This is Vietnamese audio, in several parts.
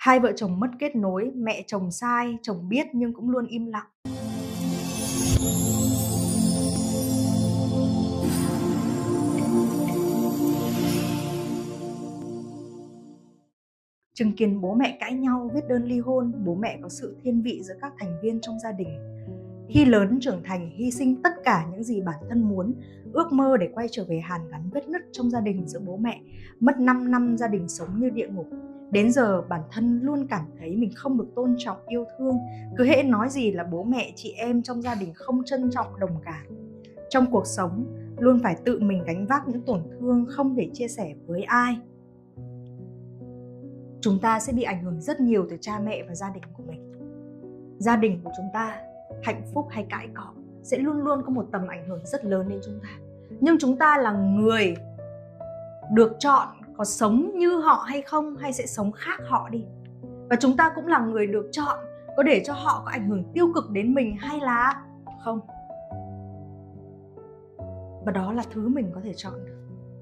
Hai vợ chồng mất kết nối, mẹ chồng sai, chồng biết nhưng cũng luôn im lặng. Chứng kiến bố mẹ cãi nhau, viết đơn ly hôn, bố mẹ có sự thiên vị giữa các thành viên trong gia đình. Khi lớn trưởng thành, hy sinh tất cả những gì bản thân muốn, ước mơ để quay trở về hàn gắn vết nứt trong gia đình giữa bố mẹ. Mất 5 năm gia đình sống như địa ngục. Đến giờ bản thân luôn cảm thấy mình không được tôn trọng, yêu thương. Cứ hễ nói gì là bố mẹ, chị em trong gia đình không trân trọng, đồng cảm. Trong cuộc sống, luôn phải tự mình gánh vác những tổn thương không thể chia sẻ với ai. Chúng ta sẽ bị ảnh hưởng rất nhiều từ cha mẹ và gia đình của mình. Gia đình của chúng ta, hạnh phúc hay cãi cọ, sẽ luôn luôn có một tầm ảnh hưởng rất lớn đến chúng ta. Nhưng chúng ta là người được chọn có sống như họ hay không, hay sẽ sống khác họ đi. Và chúng ta cũng là người được chọn có để cho họ có ảnh hưởng tiêu cực đến mình hay là không. Và đó là thứ mình có thể chọn được.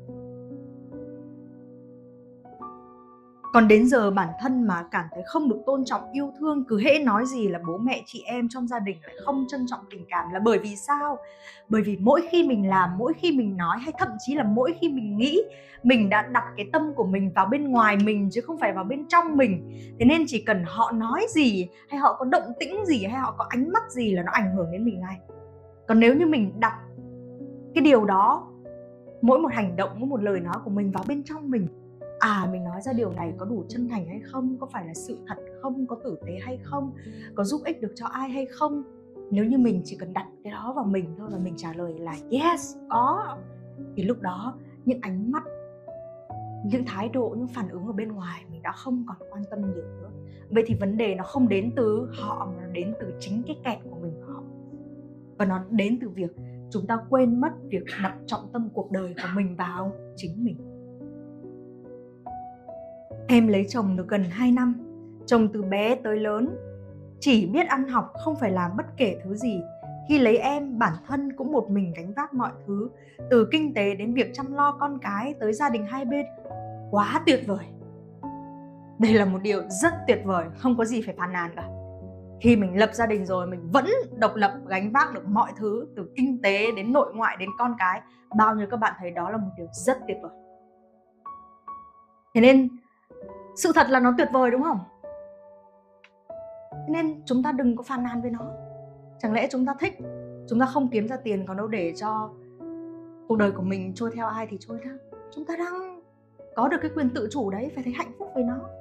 Còn đến giờ bản thân mà cảm thấy không được tôn trọng, yêu thương, cứ hễ nói gì là bố mẹ, chị em trong gia đình lại không trân trọng tình cảm, là bởi vì sao? Bởi vì mỗi khi mình làm, mỗi khi mình nói, hay thậm chí là mỗi khi mình nghĩ, mình đã đặt cái tâm của mình vào bên ngoài mình chứ không phải vào bên trong mình. Thế nên chỉ cần họ nói gì, hay họ có động tĩnh gì, hay họ có ánh mắt gì là nó ảnh hưởng đến mình ngay. Còn nếu như mình đặt cái điều đó, mỗi một hành động, mỗi một lời nói của mình vào bên trong mình, mình nói ra điều này có đủ chân thành hay không, có phải là sự thật không, có tử tế hay không, có giúp ích được cho ai hay không. Nếu như mình chỉ cần đặt cái đó vào mình thôi và mình trả lời là yes, có, thì lúc đó những ánh mắt, những thái độ, những phản ứng ở bên ngoài mình đã không còn quan tâm nhiều nữa. Vậy thì vấn đề nó không đến từ họ mà nó đến từ chính cái kẹt của mình và họ. Và nó đến từ việc chúng ta quên mất việc đặt trọng tâm cuộc đời của mình vào chính mình. Em lấy chồng được gần 2 năm, chồng từ bé tới lớn, chỉ biết ăn học, không phải làm bất kể thứ gì. Khi lấy em, bản thân cũng một mình gánh vác mọi thứ, từ kinh tế đến việc chăm lo con cái, tới gia đình hai bên. Quá tuyệt vời! Đây là một điều rất tuyệt vời, không có gì phải phàn nàn cả. Khi mình lập gia đình rồi, mình vẫn độc lập gánh vác được mọi thứ, từ kinh tế đến nội ngoại đến con cái. Bao nhiêu các bạn thấy đó là một điều rất tuyệt vời. Thế nên sự thật là nó tuyệt vời, đúng không? Nên chúng ta đừng có phàn nàn với nó. Chẳng lẽ chúng ta thích, chúng ta không kiếm ra tiền còn đâu để cho cuộc đời của mình trôi theo ai thì trôi theo. Chúng ta đang có được cái quyền tự chủ đấy, phải thấy hạnh phúc với nó.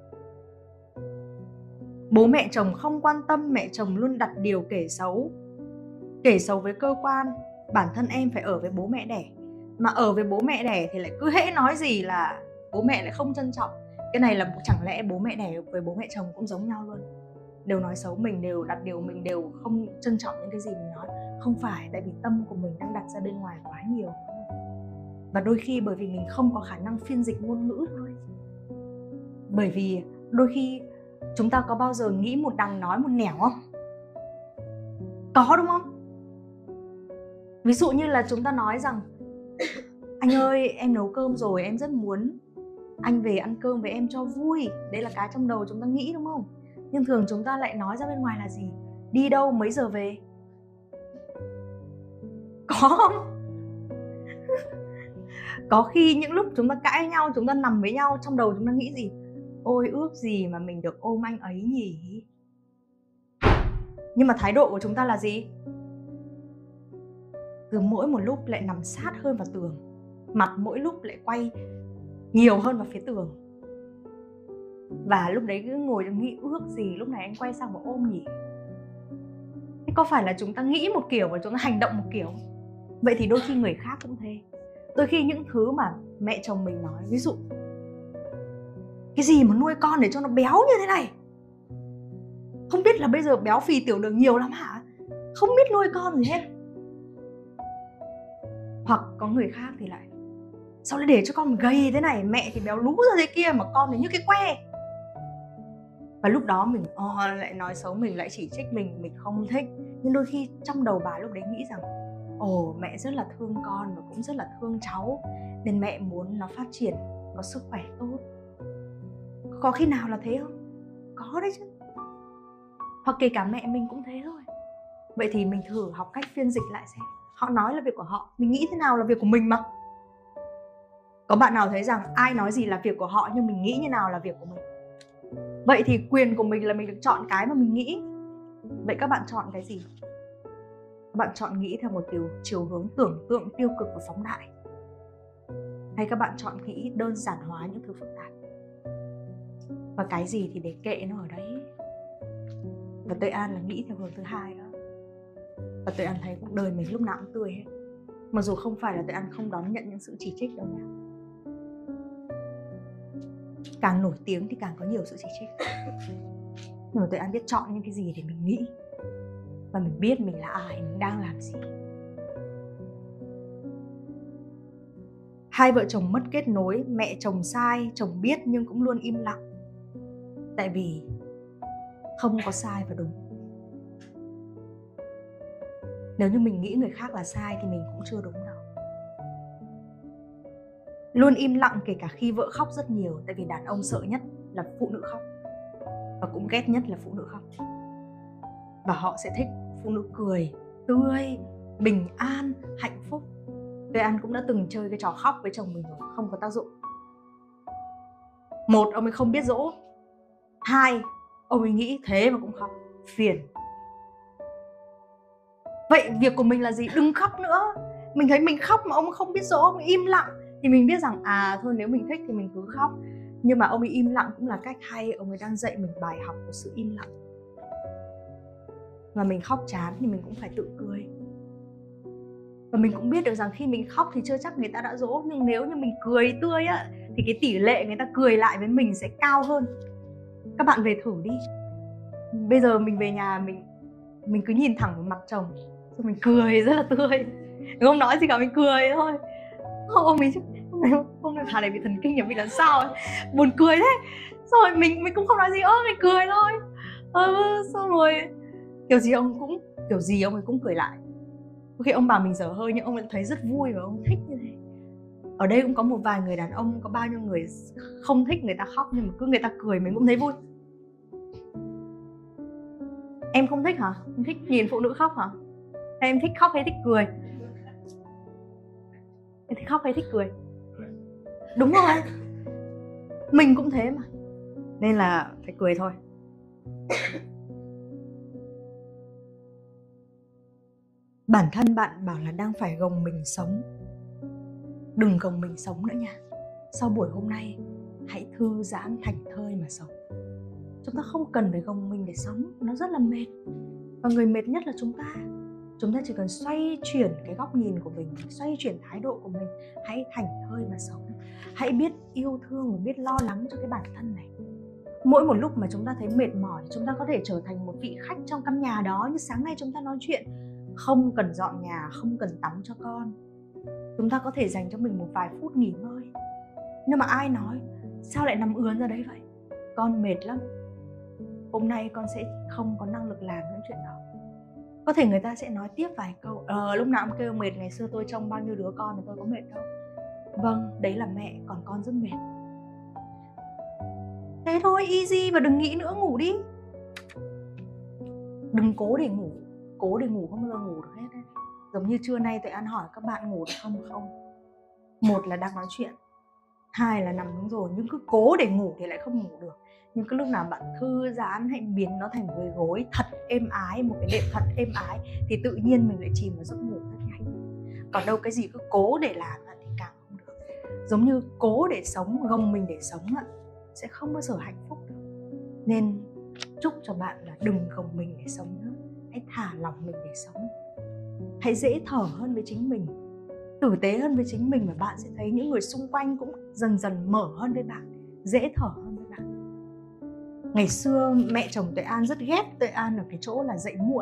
Bố mẹ chồng không quan tâm, mẹ chồng luôn đặt điều kể xấu. Kể xấu với cơ quan, bản thân em phải ở với bố mẹ đẻ. Mà ở với bố mẹ đẻ thì lại cứ hễ nói gì là bố mẹ lại không trân trọng. Cái này là chẳng lẽ bố mẹ đẻ với bố mẹ chồng cũng giống nhau luôn? Đều nói xấu mình, đều đặt điều mình, đều không trân trọng những cái gì mình nói. Không phải, tại vì tâm của mình đang đặt ra bên ngoài quá nhiều. Và đôi khi bởi vì mình không có khả năng phiên dịch ngôn ngữ thôi. Bởi vì đôi khi chúng ta có bao giờ nghĩ một đằng nói một nẻo không? Có, đúng không? Ví dụ như là chúng ta nói rằng anh ơi, em nấu cơm rồi, em rất muốn anh về ăn cơm với em cho vui. Đấy là cái trong đầu chúng ta nghĩ, đúng không? Nhưng thường chúng ta lại nói ra bên ngoài là gì? Đi đâu, mấy giờ về? Có không? Có khi những lúc chúng ta cãi nhau, chúng ta nằm với nhau, trong đầu chúng ta nghĩ gì? Ôi, ước gì mà mình được ôm anh ấy nhỉ? Nhưng mà thái độ của chúng ta là gì? Cứ mỗi một lúc lại nằm sát hơn vào tường, mặt mỗi lúc lại quay nhiều hơn vào phía tường. Và lúc đấy cứ ngồi nghĩ ước gì lúc này anh quay sang và ôm nhỉ? Thế có phải là chúng ta nghĩ một kiểu và chúng ta hành động một kiểu? Vậy thì đôi khi người khác cũng thế. Đôi khi những thứ mà mẹ chồng mình nói, ví dụ cái gì mà nuôi con để cho nó béo như thế này? Không biết là bây giờ béo phì tiểu đường nhiều lắm hả? Không biết nuôi con gì hết. Hoặc có người khác thì lại sao lại để cho con gầy thế này, mẹ thì béo lú ra thế kia mà con thì như cái que. Và lúc đó mình lại nói xấu mình, lại chỉ trích mình không thích. Nhưng đôi khi trong đầu bà lúc đấy nghĩ rằng mẹ rất là thương con và cũng rất là thương cháu, nên mẹ muốn nó phát triển, có sức khỏe tốt. Có khi nào là thế không? Có đấy chứ. Hoặc kể cả mẹ mình cũng thế thôi. Vậy thì mình thử học cách phiên dịch lại xem. Họ nói là việc của họ, mình nghĩ thế nào là việc của mình mà. Có bạn nào thấy rằng ai nói gì là việc của họ nhưng mình nghĩ như nào là việc của mình? Vậy thì quyền của mình là mình được chọn cái mà mình nghĩ. Vậy các bạn chọn cái gì? Các bạn chọn nghĩ theo một chiều hướng tưởng tượng tiêu cực và phóng đại, hay các bạn chọn nghĩ đơn giản hóa những thứ phức tạp? Và cái gì thì để kệ nó ở đấy. Và Tuệ An là nghĩ theo hướng thứ hai đó. Và Tuệ An thấy cuộc đời mình lúc nào cũng tươi hết. Mặc dù không phải là Tuệ An không đón nhận những sự chỉ trích đâu nha. Càng nổi tiếng thì càng có nhiều sự chỉ trích. Nhưng mà Tuệ An biết chọn những cái gì để mình nghĩ. Và mình biết mình là ai, mình đang làm gì. Hai vợ chồng mất kết nối, mẹ chồng sai, chồng biết nhưng cũng luôn im lặng. Tại vì không có sai và đúng. Nếu như mình nghĩ người khác là sai thì mình cũng chưa đúng đâu. Luôn im lặng kể cả khi vợ khóc rất nhiều. Tại vì đàn ông sợ nhất là phụ nữ khóc, và cũng ghét nhất là phụ nữ khóc. Và họ sẽ thích phụ nữ cười, tươi, bình an, hạnh phúc. Tuệ An cũng đã từng chơi cái trò khóc với chồng mình rồi, không có tác dụng. Một, ông ấy không biết dỗ. Hai, ông ấy nghĩ thế mà cũng khóc, phiền. Vậy việc của mình là gì? Đừng khóc nữa. Mình thấy mình khóc mà ông ấy không biết dỗ, ông ấy im lặng, thì mình biết rằng thôi nếu mình thích thì mình cứ khóc. Nhưng mà ông ấy im lặng cũng là cách hay. Ông ấy đang dạy mình bài học của sự im lặng. Và mình khóc chán thì mình cũng phải tự cười. Và mình cũng biết được rằng khi mình khóc thì chưa chắc người ta đã dỗ. Nhưng nếu như mình cười tươi á, thì cái tỷ lệ người ta cười lại với mình sẽ cao hơn. Các bạn về thử đi. Bây giờ mình về nhà mình cứ nhìn thẳng vào mặt chồng, xong mình cười rất là tươi. Mình không nói gì cả, mình cười thôi. Ông ấy thằng này bị thần kinh, bị làm sao ấy, buồn cười thế. Rồi mình cũng không nói gì, mình cười thôi. Xong rồi kiểu gì ông ấy cũng cười lại. Khi ông bảo mình dở hơi nhưng ông ấy thấy rất vui và ông thích như thế. Ở đây cũng có một vài người đàn ông, có bao nhiêu người không thích người ta khóc, nhưng mà cứ người ta cười mình cũng thấy vui. Em không thích hả? Em thích nhìn phụ nữ khóc hả? Hay em thích khóc hay thích cười? Em thích khóc hay thích cười? Đúng rồi, mình cũng thế mà. Nên là phải cười thôi. Bản thân bạn bảo là đang phải gồng mình sống. Đừng gồng mình sống nữa nha. Sau buổi hôm nay, hãy thư giãn thảnh thơi mà sống. Chúng ta không cần phải gồng mình để sống, nó rất là mệt. Và người mệt nhất là chúng ta. Chúng ta chỉ cần xoay chuyển cái góc nhìn của mình, xoay chuyển thái độ của mình. Hãy thảnh thơi mà sống. Hãy biết yêu thương và biết lo lắng cho cái bản thân này. Mỗi một lúc mà chúng ta thấy mệt mỏi, chúng ta có thể trở thành một vị khách trong căn nhà đó. Như sáng nay chúng ta nói chuyện, không cần dọn nhà, không cần tắm cho con. Chúng ta có thể dành cho mình một vài phút nghỉ ngơi. Nhưng mà ai nói, sao lại nằm ườn ra đấy vậy? Con mệt lắm, hôm nay con sẽ không có năng lực làm những chuyện đó. Có thể người ta sẽ nói tiếp vài câu, lúc nào cũng kêu mệt, ngày xưa tôi trông bao nhiêu đứa con mà tôi có mệt đâu. Vâng, đấy là mẹ, còn con rất mệt. Thế thôi, easy, và đừng nghĩ nữa, ngủ đi. Đừng cố để ngủ. Cố để ngủ không bao giờ ngủ được hết đấy. Giống như trưa nay Tuệ An hỏi các bạn ngủ được không? Không. Một là đang nói chuyện, hai là nằm đúng rồi, nhưng cứ cố để ngủ thì lại không ngủ được. Nhưng cứ lúc nào bạn thư giãn, hãy biến nó thành một cái gối thật êm ái, một cái đệm thật êm ái, thì tự nhiên mình lại chìm vào giấc ngủ rất nhanh. Còn đâu cái gì cứ cố để làm thì càng không được. Giống như cố để sống, gồng mình để sống sẽ không bao giờ hạnh phúc được. Nên chúc cho bạn là đừng gồng mình để sống nữa. Hãy thả lỏng mình để sống. Hãy dễ thở hơn với chính mình, tử tế hơn với chính mình, và bạn sẽ thấy những người xung quanh cũng dần dần mở hơn với bạn, dễ thở hơn với bạn. Ngày xưa mẹ chồng Tuệ An rất ghét Tuệ An ở cái chỗ là dậy muộn.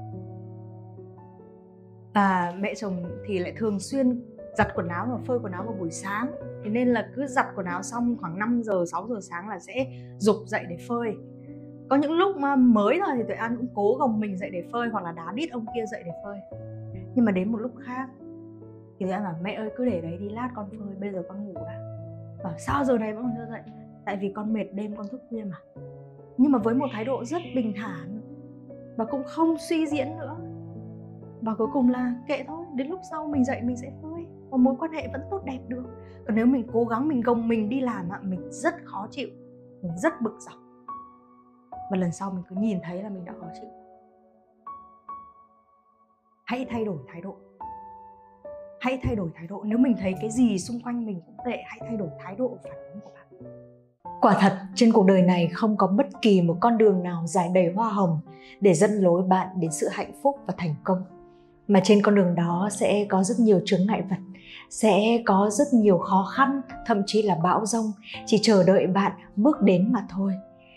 Và mẹ chồng thì lại thường xuyên giặt quần áo và phơi quần áo vào buổi sáng. Thế nên là cứ giặt quần áo xong khoảng 5 giờ, 6 giờ sáng là sẽ giục dậy để phơi. Có những lúc mà mới thôi thì Tuệ An cũng cố gồng mình dậy để phơi, hoặc là đá đít ông kia dậy để phơi. Nhưng mà đến một lúc khác thì Tuệ An bảo mẹ ơi cứ để đấy đi, lát con phơi, bây giờ con ngủ đã. Bảo sao giờ này vẫn còn chưa dậy? Tại vì con mệt đêm con thức khuya mà. nhưng mà với một thái độ rất bình thản và cũng không suy diễn nữa. Và cuối cùng là kệ thôi, đến lúc sau mình dậy mình sẽ phơi và mối quan hệ vẫn tốt đẹp được. Còn nếu mình cố gắng mình gồng mình đi làm, mình rất khó chịu, mình rất bực dọc, và lần sau mình cứ nhìn thấy là mình đã khó chịu. Hãy thay đổi thái độ. Hãy thay đổi thái độ. Nếu mình thấy cái gì xung quanh mình cũng tệ, hãy thay đổi thái độ phản ứng của bạn. Quả thật, trên cuộc đời này không có bất kỳ một con đường nào rải đầy hoa hồng để dẫn lối bạn đến sự hạnh phúc và thành công. Mà trên con đường đó sẽ có rất nhiều chướng ngại vật, sẽ có rất nhiều khó khăn, thậm chí là bão giông chỉ chờ đợi bạn bước đến mà thôi.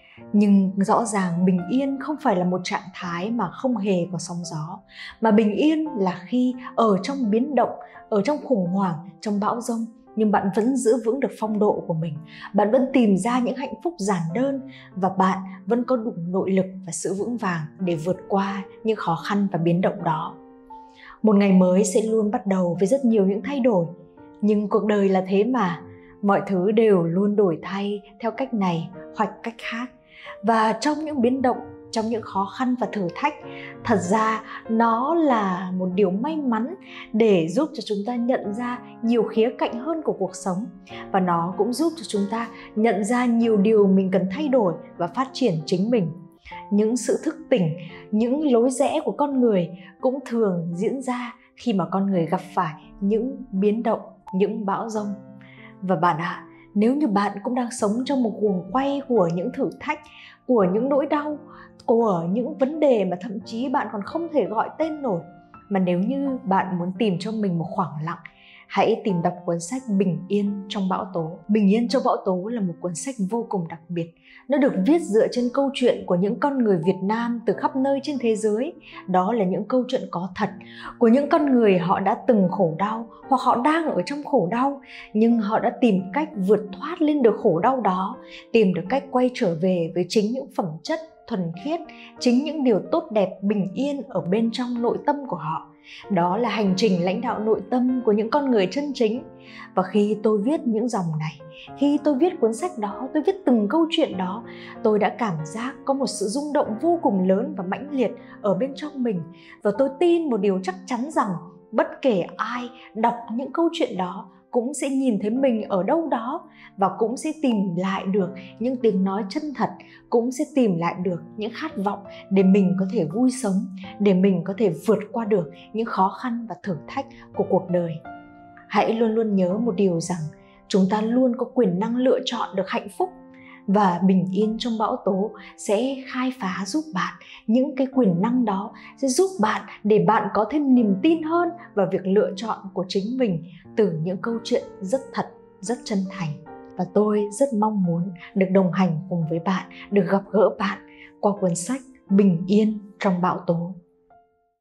Nhưng rõ ràng bình yên không phải là một trạng thái mà không hề có sóng gió, mà bình yên là khi ở trong biến động, ở trong khủng hoảng, trong bão giông, nhưng bạn vẫn giữ vững được phong độ của mình, bạn vẫn tìm ra những hạnh phúc giản đơn và bạn vẫn có đủ nội lực và sự vững vàng để vượt qua những khó khăn và biến động đó. Một ngày mới sẽ luôn bắt đầu với rất nhiều những thay đổi, nhưng cuộc đời là thế mà, mọi thứ đều luôn đổi thay theo cách này hoặc cách khác. Và trong những biến động, trong những khó khăn và thử thách, thật ra nó là một điều may mắn để giúp cho chúng ta nhận ra nhiều khía cạnh hơn của cuộc sống. Và nó cũng giúp cho chúng ta nhận ra nhiều điều mình cần thay đổi và phát triển chính mình. Những sự thức tỉnh, những lối rẽ của con người cũng thường diễn ra khi mà con người gặp phải những biến động, những bão giông. Và bạn ạ, nếu như bạn cũng đang sống trong một guồng quay của những thử thách, của những nỗi đau, của những vấn đề mà thậm chí bạn còn không thể gọi tên nổi, mà nếu như bạn muốn tìm cho mình một khoảng lặng, hãy tìm đọc cuốn sách Bình Yên trong bão tố. Bình Yên trong bão tố là một cuốn sách vô cùng đặc biệt. Nó được viết dựa trên câu chuyện của những con người Việt Nam từ khắp nơi trên thế giới. Đó là những câu chuyện có thật của những con người họ đã từng khổ đau hoặc họ đang ở trong khổ đau, nhưng họ đã tìm cách vượt thoát lên được khổ đau đó, tìm được cách quay trở về với chính những phẩm chất thuần khiết, chính những điều tốt đẹp bình yên ở bên trong nội tâm của họ. Đó là hành trình lãnh đạo nội tâm của những con người chân chính. Và khi tôi viết những dòng này, khi tôi viết cuốn sách đó, tôi viết từng câu chuyện đó, tôi đã cảm giác có một sự rung động vô cùng lớn và mãnh liệt ở bên trong mình. Và tôi tin một điều chắc chắn rằng bất kể ai đọc những câu chuyện đó cũng sẽ nhìn thấy mình ở đâu đó và cũng sẽ tìm lại được những tiếng nói chân thật, cũng sẽ tìm lại được những khát vọng để mình có thể vui sống, để mình có thể vượt qua được những khó khăn và thử thách của cuộc đời. Hãy luôn luôn nhớ một điều rằng chúng ta luôn có quyền năng lựa chọn được hạnh phúc, và Bình Yên trong bão tố sẽ khai phá giúp bạn những cái quyền năng đó, sẽ giúp bạn để bạn có thêm niềm tin hơn vào việc lựa chọn của chính mình từ những câu chuyện rất thật, rất chân thành. Và tôi rất mong muốn được đồng hành cùng với bạn, được gặp gỡ bạn qua cuốn sách Bình Yên trong bão tố.